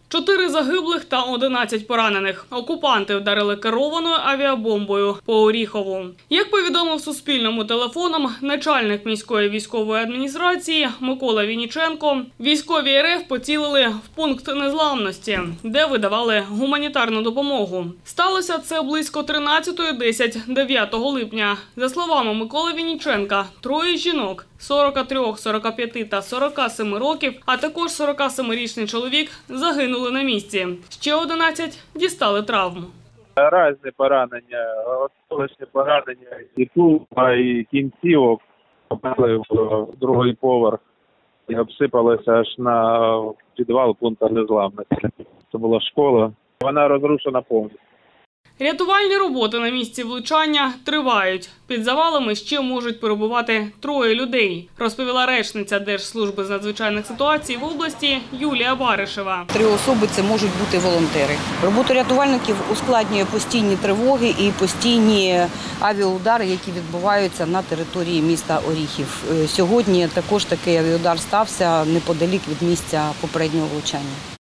4 загиблих та 11 поранених. Окупанти вдарили керованою авіабомбою по Оріхову. Як повідомив Суспільному телефоном начальник міської військової адміністрації Микола Вінніченко, військові РФ поцілили в пункт незламності, де видавали гуманітарну допомогу. Сталося це близько 13:10 9 липня. За словами Миколи Вінніченка, 3 жінок – 43, 45 та 47 років, а також 47-річний чоловік загинули на місці. Ще 11 дістали травм. Різні поранення, осколочні поранення і тулуба, і кінцівок. Попали в другий поверх і обсипалися аж на підвал пункту незламності. Це була школа. Вона розрушена повністю. Рятувальні роботи на місці влучання тривають. Під завалами ще можуть перебувати 3 людей, розповіла речниця Держслужби з надзвичайних ситуацій в області Юлія Баришева. 3 особи – це можуть бути волонтери. Роботу рятувальників ускладнює постійні тривоги і постійні авіаудари, які відбуваються на території міста Оріхів. Сьогодні також такий авіаудар стався неподалік від місця попереднього влучання.